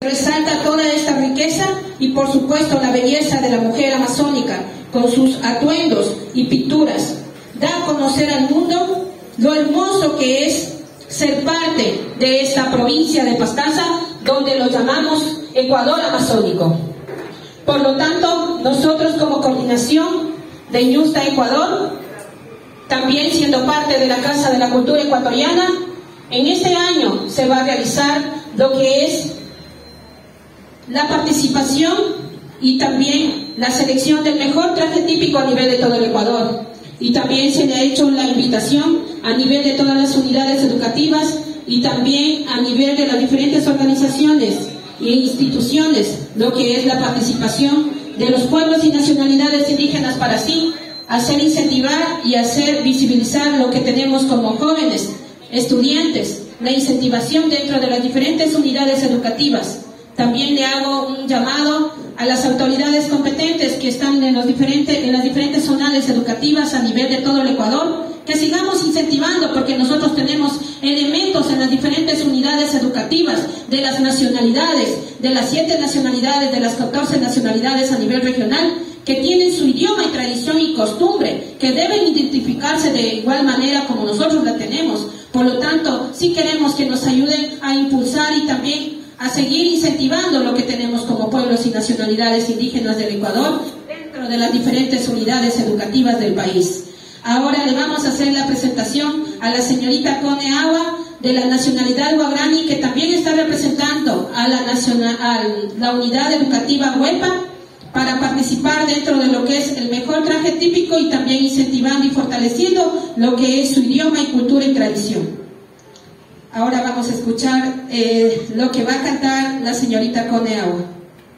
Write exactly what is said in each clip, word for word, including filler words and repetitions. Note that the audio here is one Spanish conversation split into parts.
Resalta toda esta riqueza y por supuesto la belleza de la mujer amazónica con sus atuendos y pinturas. Da a conocer al mundo lo hermoso que es ser parte de esta provincia de Pastaza, donde lo llamamos Ecuador amazónico. Por lo tanto, nosotros como coordinación de Ñusta Ecuador, también siendo parte de la Casa de la Cultura Ecuatoriana, en este año se va a realizar lo que es la participación y también la selección del mejor traje típico a nivel de todo el Ecuador. Y también se le ha hecho la invitación a nivel de todas las unidades educativas y también a nivel de las diferentes organizaciones e instituciones, lo que es la participación de los pueblos y nacionalidades indígenas para así hacer incentivar y hacer visibilizar lo que tenemos como jóvenes, estudiantes, la incentivación dentro de las diferentes unidades educativas. También le hago un llamado a las autoridades competentes que están en, los diferentes, en las diferentes zonales educativas a nivel de todo el Ecuador, que sigamos incentivando, porque nosotros tenemos elementos en las diferentes unidades educativas de las nacionalidades, de las siete nacionalidades, de las catorce nacionalidades a nivel regional, que tienen su idioma y tradición y costumbre, que deben identificarse de igual manera como nosotros la tenemos. Por lo tanto, sí queremos que nos ayuden a impulsar y también a seguir incentivando lo que tenemos como pueblos y nacionalidades indígenas del Ecuador dentro de las diferentes unidades educativas del país. Ahora le vamos a hacer la presentación a la señorita Cone Agua de la nacionalidad Guagrani, que también está representando a la, nacional, a la unidad educativa Huepa para participar dentro de lo que es el mejor traje típico y también incentivando y fortaleciendo lo que es su idioma y cultura y tradición. Ahora vamos a escuchar eh, lo que va a cantar la señorita Cone Agua.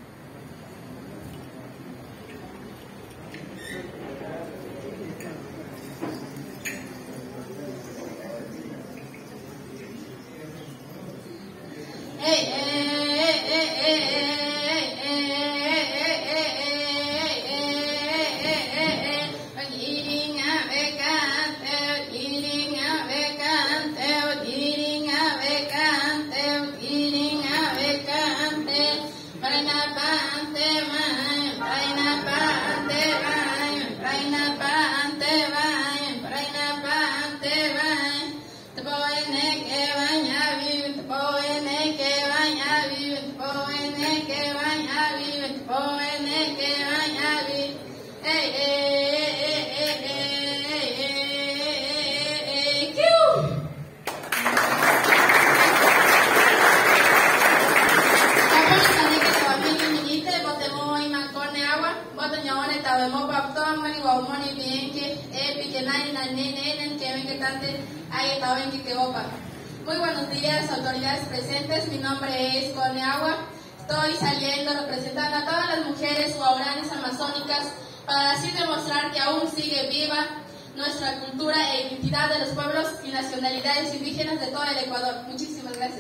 Muy buenos días, autoridades presentes. Mi nombre es Cone Agua. Estoy saliendo representando a todas las mujeres guauranes amazónicas para así demostrar que aún sigue viva nuestra cultura e identidad de los pueblos y nacionalidades indígenas de todo el Ecuador. Muchísimas gracias.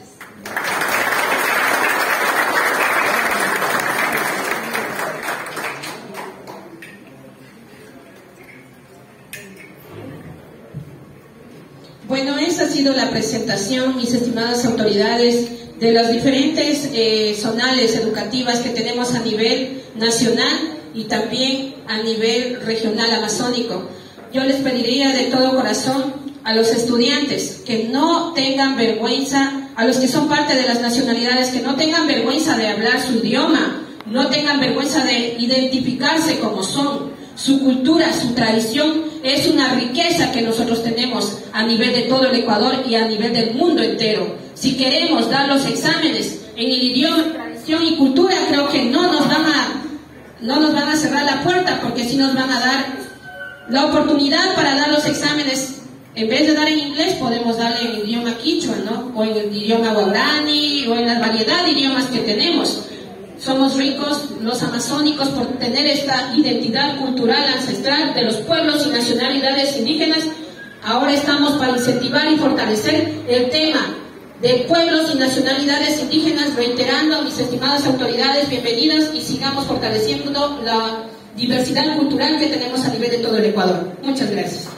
Bueno, esa ha sido la presentación, mis estimadas autoridades, de las diferentes eh, zonales educativas que tenemos a nivel nacional y también a nivel regional amazónico. Yo les pediría de todo corazón a los estudiantes que no tengan vergüenza, a los que son parte de las nacionalidades, que no tengan vergüenza de hablar su idioma, no tengan vergüenza de identificarse como son. Su cultura, su tradición es una riqueza que nosotros tenemos a nivel de todo el Ecuador y a nivel del mundo entero. Si queremos dar los exámenes en el idioma, tradición y cultura, creo que no nos van a, no nos van a cerrar la puerta, porque sí nos van a dar la oportunidad para dar los exámenes. En vez de dar en inglés, podemos darle en el idioma quichua, ¿no? O en el idioma guaraní, o en la variedad de idiomas que tenemos. Somos ricos los amazónicos por tener esta identidad cultural ancestral de los pueblos y nacionalidades indígenas. Ahora estamos para incentivar y fortalecer el tema de pueblos y nacionalidades indígenas, reiterando, mis estimadas autoridades, bienvenidas, y sigamos fortaleciendo la diversidad cultural que tenemos a nivel de todo el Ecuador. Muchas gracias.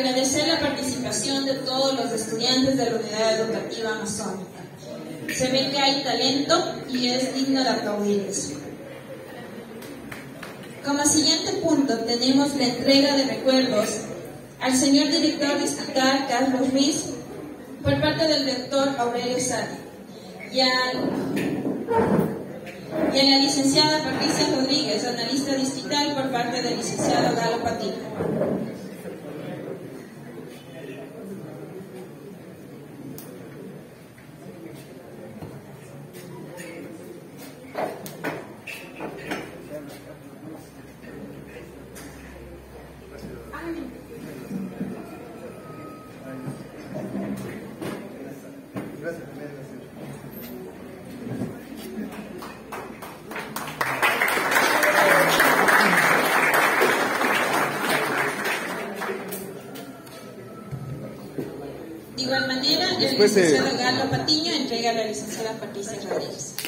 agradecer la participación de todos los estudiantes de la Unidad Educativa Amazónica. Se ve que hay talento y es digno de aplaudirles. Como siguiente punto tenemos la entrega de recuerdos al señor director distrital Carlos Ruiz por parte del rector Aurelio Sadi y, al, y a la licenciada Patricia Rodríguez, analista distrital, por parte del licenciado Galo Patiño. De igual manera, el licenciado Galo Patiño entrega a la licenciada Patricia Rodríguez.